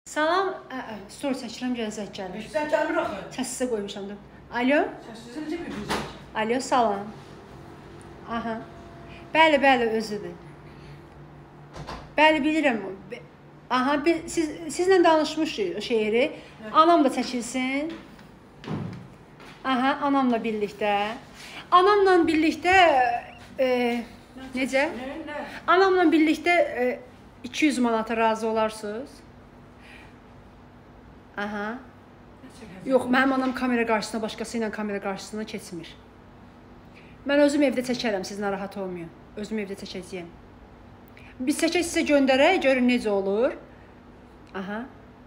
Salam, story çəkirəm, gələcək gəlir. Sən gəlmir axı. Səssizə qoymuşam da. Alo? Səssizə necə bilirsən? Alo, salam. Aha. Bəli, bəli, özüdür. Bəli, bilirəm. Aha, sizlə danışmışıq o şeiri. Anam da çəkilsin. Aha, anamla birlikdə. Anamla birlikdə necə? Nə? Anamla birlikdə 200 manata razı olarsınız? Aha. Yox, mənim anam kamera qarşısına, başqası ilə kamera qarşısına keçmir. Mən özüm evdə çəkərəm, siz narahat olmayın. Özüm evdə çəkəcəyəm. Biz çəkək sizə göndərək, görün necə olur. Aha.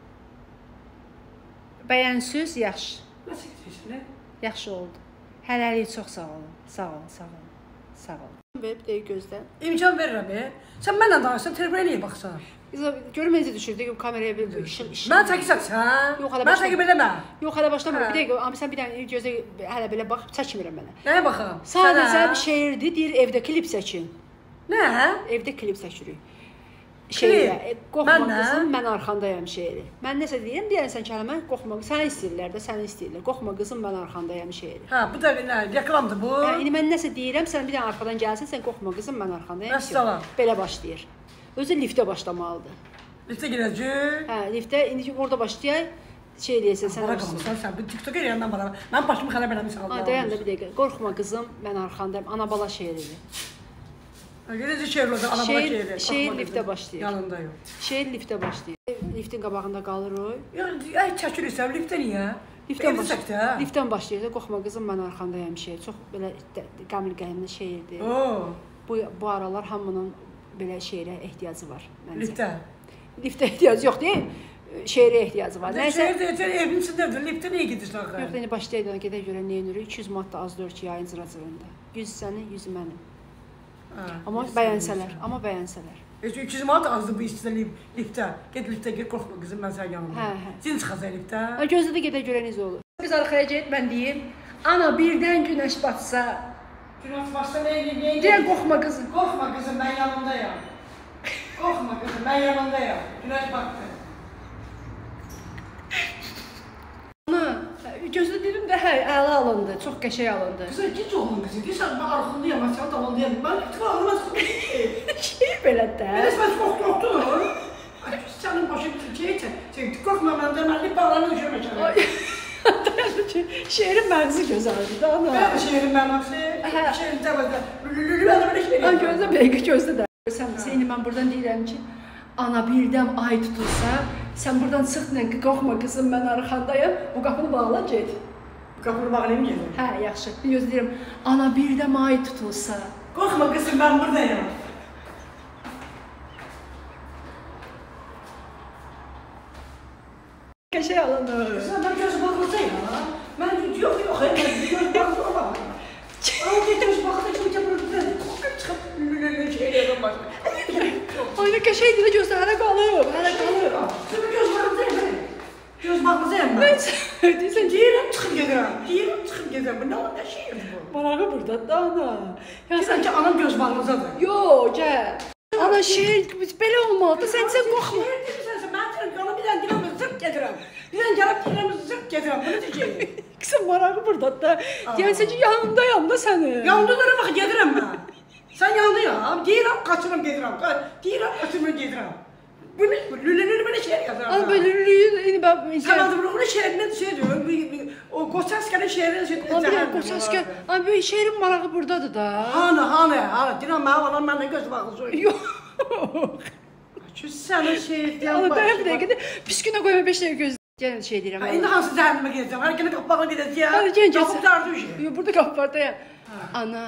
Bəyənsiz, yaxşı. Nasıl keçirsən? Yaxşı oldu. Hələlik çox sağ olun. Sağ olun, sağ olun. Sağ olun. Verib deyə gözlə. İmkan verirəm. Sən mənlə danışsan, telefonə niyə baxsan? Görüm necə düşürdü ki, kameraya bir işin. Mən çəkirsən? Yox, hələ mən çəkib eləmə. Yox, hələ başlamıram. Bir dəqiqə, amma sən bir dənə gözə hələ belə bax, çəkmirəm mənə. Nəyə baxım? Sadəcə bir şeirdir, deyir evdə klip çəkin. Nə? Evdə klip çəkirik. Şeirə, qorxma qızım, mən arxandayam şeiri. Mən nəsə deyirəm sən kəlmə, qorxma, səni istəyirlər də, səni istəyirlər. Qorxma qızım, mən arxandayam şeiri. Hə, bu da nə, reklamdır bu. İndi mən nəsə deyirəm, sən bir dənə arxadan gəlsən, sən qorxma qızım, mən arxandayam şeiri. Belə başlayır. Özü liftə başlamalıdır. Liftə gedəcək? Hə, liftə indi orada başlayaq, şey eləyəsən, sən arxasan. Sən bu TikTok eləyəndən bana. Mən başımı xərab eləmişəm. Dayan da bir dəqiqə. Qorxma qızım, mən arxandayam. Ana bala şeiridir. Necə şeir olacaq, ana bala şeiri? Şeir liftə başlayır. Yanında yox. Şeir liftə başlayır. Liftin qabağında qalır o. Yox, çəkilirsən, liftə niyə? Liftdən başlayır. Qorxma qızım, mən arxandayam şeir. Çox belə qəmli şeirdir. Bu aralar hamının belə şeirə ehtiyacı var məncə. Liftə? Liftə ehtiyacı yox deyil, şeirə ehtiyacı var. Şeir deyəcək, evin içindədir, liftə niyə gedirsən axı? Yox, indi başlayaq gedə görə nə edirik? 200 manat da azdır ki, yayın cıracığında. 100 sənin, 100 mənim. Amma bəyənsələr. 200 manat azdır bu işçidə liftə. Get liftə, gir, qorxma qızım, mən sənin yanımda. Cin çıxacaq liftə. Gözlə də gedə görə necə olur? Qız arxaya get, mən deyim, ana birdən günəş batsa. Günəş batsa nə edin? Deyən qorxma qızım. Qorxma qızım, mən yanındayam. Qorxma qızım, mən yanındayam. Günəş batdı. Gözlə dedim də, hə, əla alındı, çox qəşəng alındı. Qızım, gec olun qızım, deyirsən, mən arxındayam, mən səni davandayam. Mən lütfə alınmaz qızım. Şey belədir də. Eləs mən qorxdun. Sənin başın qorxma məndən, mən lipalarını düşürməkəm. Şeirin məğzi gözəldir da, ana. Bəli, şeirin məğzi, şeirin cəvəzdə. Lülülü belə şeir. Gözlə, bir gözlə də. Sən mən buradan deyirəm ki, ana birdən ay tutulsa, sən buradan çıx, qorxma qızım, mən arxandayım, bu qapını bağla, get. Bu qapını bağlayayım, gedim. Hə, yaxşı. Bir göz deyirəm, ana birdən ay tutulsa. Qorxma qızım, mən buradayım. Qəşəng alınır. Qızım, mən gözü baxılacaq ya. Mən yox, mən göz baxılacaq. Ama göz baxılacaq, çıxıb lülülü şeylərdən başlayır. Ayna qəşəngdir də gözlərə qalıb, hələ qalıb. Sən göz baxılacaq. Göz baxılacaq mən. Deyirsən, deyirəm, çıxıb gedirəm. Deyirəm, çıxıb gedirəm. Bu nə şeydir bu? Marağı burdadır da, ana. Deyirəm ki, anam göz bağlıcadır. Yox, gəl. Ana, şeir belə olmalıdır, sən qorxma. Şeir deyirsən, mən deyirəm ki, ana bir dənə deyirəm, zırq gedirəm. Bir dənə gəlib deyirəm, zırq gedirəm. Bu necə şey? Qızım, marağı burdadır da. Deyirsən ki, yanındayam da sənin. Yanında da bax, gedirəm mən. Sən yanındayam, deyirəm, qaçıram gedirəm. Deyirəm, qaçıram gedirəm. Bu lülülü belə şeir yazıram. Ana, belə lülülü, bax. Sən adımın şeirinə şeydir, o Qoçaskənin şeirinə şeydir. Ana, bir Qoçaskə, ana, böyle şeirin marağı burdadır da. Hanı, deyirəm, mənim anam mənlə göz bağlıcı. Yox. Sənin şeir deyəm başına. Ana, bir dəqiqə, pis günə qoyma 5 dəqiqə gözlə. Gəlin şey deyirəm. İndi hansı zəhənnəmə gedəcəm, hər günə qapı bağlı gedəcəm. Hadi, gəlin, qapı dardı uşaq. Yox, burada qapı var, dayan. Ana,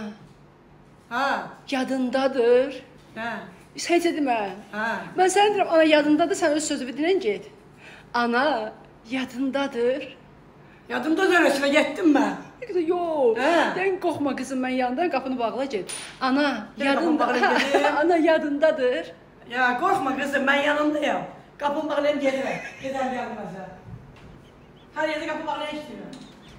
yadındadır. Heç edimə. Mən sənə deyirəm, ana yadındadır, sən öz sözü dinən get. Ana, yadındadır. Yadımdadır, öyrəsinə getdim mən. Yox, dən qorxma qızım, mən yanındayım, qapını bağla get. Ana, yadındadır. Ya, qorxma qızım, mən yanındayım. Qapını bağlayayım, gedirəm. Gedəm yanımıza. Hər yerdə qapı bağlayan istəyirəm.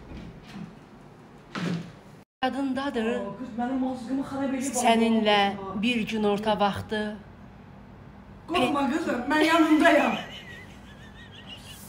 Yadındadır. Qız, mənim mazğımı xarab edib. Səninlə bir gün orta vaxtı. Qorxma qızım, mən yanındayım.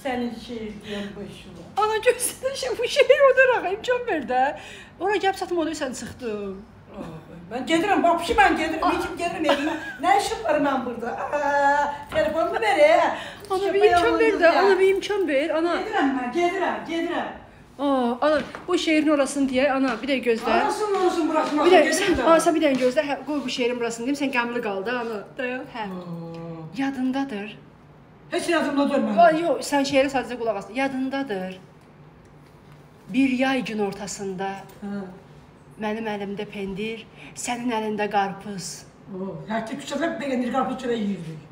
Sənin şeir deyən başına. Ana gözünə bu şeir olaraq imkan ver də. Ora gəlib satım olayı sən çıxdın. Mən gedirəm, vapşı mən gedirəm, içim gedirəm evimə. Nə işim var mən burada? Telefonumu ver, Ana bir imkan ver də, ana bir imkan ver, ana. Gedirəm mən, gedirəm. Ana, bu şeirin orasını deyək, ana, bir dəqiqə gözlə. Anasın burasını Bir gedirəm dəqiqə, sən bir dəqiqə gözlə, qoy bu şeirin burasını deyim, sən qəmli qal da, ana. Dayan, hə. Yadındadır. Heç yadımda durmadı. Yox, sən şeirə sadəcə qulaq as. Yadındadır. Bir yay gün ortasında mənim əlimdə pendir, sənin əlində qarpız. Hətta küçədə pendir qarpız çörək yeyirdik.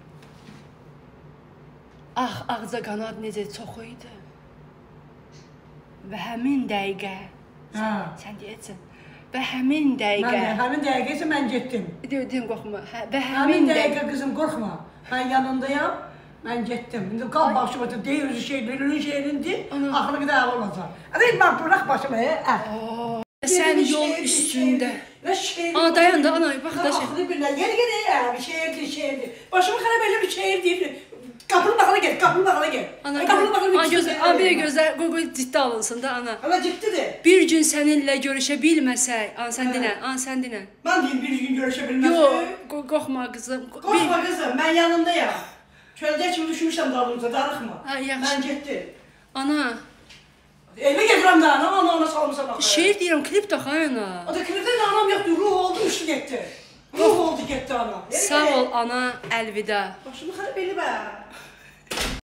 Ah, ağca qanad necə çox idi. Və həmin dəqiqə, sən deyəcəksən, və həmin dəqiqə. Həmin dəqiqə isə mən getdim. Deyim, qorxma. Və Həmin dəqiqə qızım, qorxma. Mən yanındayam, mən getdim. İndi qal başıma, deyir özü şeirin şeirindir, axırı qədər əl olacaq. Mən bıraq başımı, Sən yol üstündə. Nə şeir? Ana, dayan da, ana, bax da şey. Axırı bilən, yeri şeirdir. Başımı xərab elə bir şeir deyir. Qapının bağına gel. Ana, bir gözlə, qoy ciddi alınsın da, ana. Ana ciddidir. Bir gün səninlə görüşə bilməsək, ana sən dinə. Mən deyim bir gün görüşə bilməsək. Yox, qorxma qızım. Qorxma qızım, mən yanındayam. Çöldə kimi düşmüşəm dalımıza, darıxma. Mən getdim. Ana. Evə gedirəm də, ana salmışam axı. Şeir deyirəm, klip tax, ana. O da klipdə anam yoxdur, ruh oldu, uçdu getdi. Ruh oldu getdi ana. Sağ ol ana, əlvida. Başımı xərab elibə.